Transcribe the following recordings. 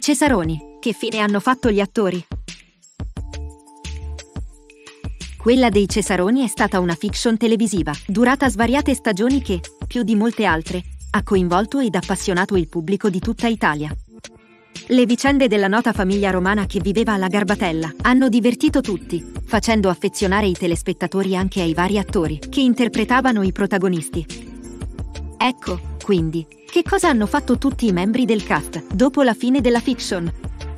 Cesaroni, che fine hanno fatto gli attori? Quella dei Cesaroni è stata una fiction televisiva, durata svariate stagioni che, più di molte altre, ha coinvolto ed appassionato il pubblico di tutta Italia. Le vicende della nota famiglia romana che viveva alla Garbatella hanno divertito tutti, facendo affezionare i telespettatori anche ai vari attori che interpretavano i protagonisti. Ecco, quindi, che cosa hanno fatto tutti i membri del cast dopo la fine della fiction?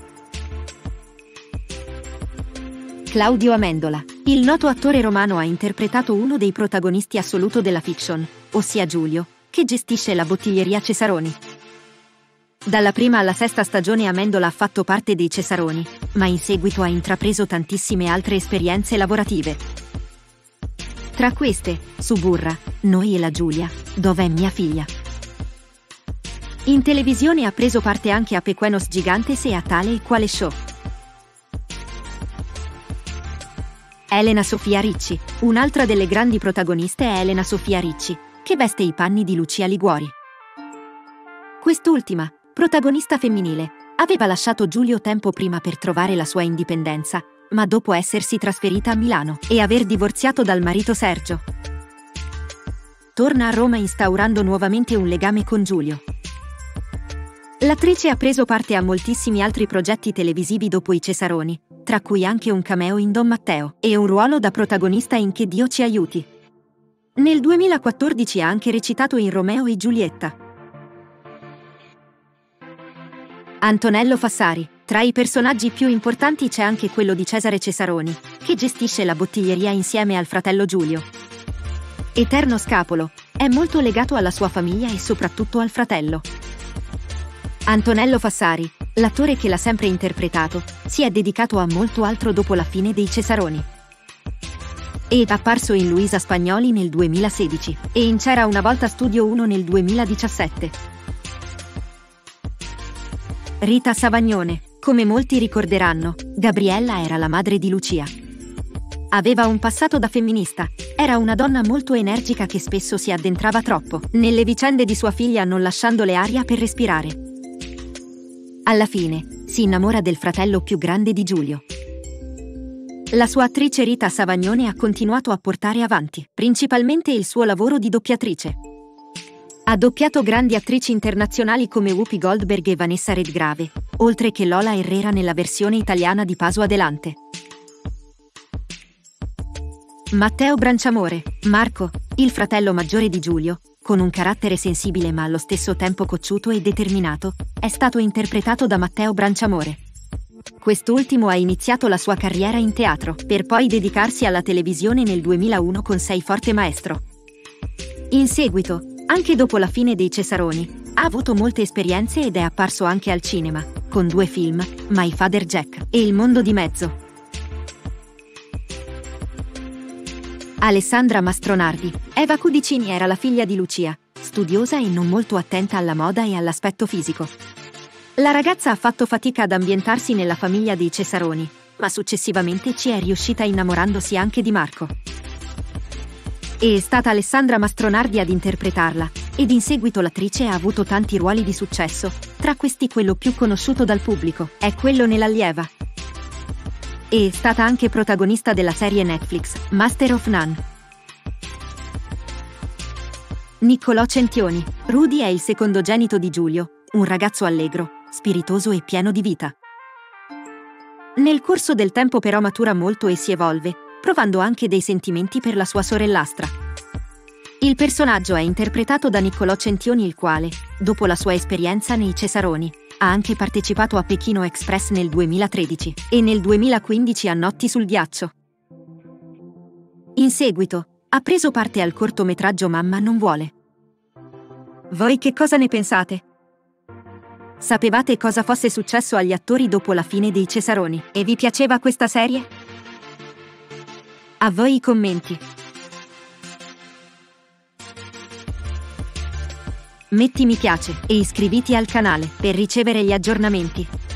Claudio Amendola, il noto attore romano, ha interpretato uno dei protagonisti assoluto della fiction, ossia Giulio, che gestisce la bottiglieria Cesaroni. Dalla prima alla sesta stagione Amendola ha fatto parte dei Cesaroni, ma in seguito ha intrapreso tantissime altre esperienze lavorative. Tra queste, Suburra, Noi e la Giulia, Dov'è mia figlia? In televisione ha preso parte anche a Pequenos Gigantes e a Tale e Quale Show. Elena Sofia Ricci, un'altra delle grandi protagoniste è Elena Sofia Ricci, che veste i panni di Lucia Liguori. Quest'ultima, protagonista femminile, aveva lasciato Giulio tempo prima per trovare la sua indipendenza, ma dopo essersi trasferita a Milano e aver divorziato dal marito Sergio. Torna a Roma instaurando nuovamente un legame con Giulio. L'attrice ha preso parte a moltissimi altri progetti televisivi dopo i Cesaroni, tra cui anche un cameo in Don Matteo e un ruolo da protagonista in Che Dio ci aiuti. Nel 2014 ha anche recitato in Romeo e Giulietta. Antonello Fassari, tra i personaggi più importanti c'è anche quello di Cesare Cesaroni, che gestisce la bottiglieria insieme al fratello Giulio. Eterno scapolo, è molto legato alla sua famiglia e soprattutto al fratello. Antonello Fassari, l'attore che l'ha sempre interpretato, si è dedicato a molto altro dopo la fine dei Cesaroni. È apparso in Luisa Spagnoli nel 2016 e in C'era una volta Studio 1 nel 2017. Rita Savagnone, come molti ricorderanno, Gabriella era la madre di Lucia. Aveva un passato da femminista, era una donna molto energica che spesso si addentrava troppo nelle vicende di sua figlia non lasciandole aria per respirare. Alla fine, si innamora del fratello più grande di Giulio. La sua attrice Rita Savagnone ha continuato a portare avanti, principalmente il suo lavoro di doppiatrice. Ha doppiato grandi attrici internazionali come Whoopi Goldberg e Vanessa Redgrave, oltre che Lola Herrera nella versione italiana di Paso Adelante. Matteo Branciamore, Marco, il fratello maggiore di Giulio, con un carattere sensibile ma allo stesso tempo cocciuto e determinato, è stato interpretato da Matteo Branciamore. Quest'ultimo ha iniziato la sua carriera in teatro, per poi dedicarsi alla televisione nel 2001 con Sei forte maestro. In seguito, anche dopo la fine dei Cesaroni, ha avuto molte esperienze ed è apparso anche al cinema, con 2 film, My Father Jack e Il mondo di mezzo. Alessandra Mastronardi, Eva Cudicini era la figlia di Lucia, studiosa e non molto attenta alla moda e all'aspetto fisico. La ragazza ha fatto fatica ad ambientarsi nella famiglia dei Cesaroni, ma successivamente ci è riuscita innamorandosi anche di Marco. È stata Alessandra Mastronardi ad interpretarla, ed in seguito l'attrice ha avuto tanti ruoli di successo, tra questi quello più conosciuto dal pubblico, è quello nell'Allieva. È stata anche protagonista della serie Netflix, Master of None. Niccolò Centioni, Rudy è il secondogenito di Giulio, un ragazzo allegro, spiritoso e pieno di vita. Nel corso del tempo però matura molto e si evolve, provando anche dei sentimenti per la sua sorellastra. Il personaggio è interpretato da Niccolò Centioni, il quale, dopo la sua esperienza nei Cesaroni, ha anche partecipato a Pechino Express nel 2013 e nel 2015 a Notti sul ghiaccio. In seguito, ha preso parte al cortometraggio Mamma non vuole. Voi che cosa ne pensate? Sapevate cosa fosse successo agli attori dopo la fine dei Cesaroni e vi piaceva questa serie? A voi i commenti. Metti mi piace e iscriviti al canale per ricevere gli aggiornamenti.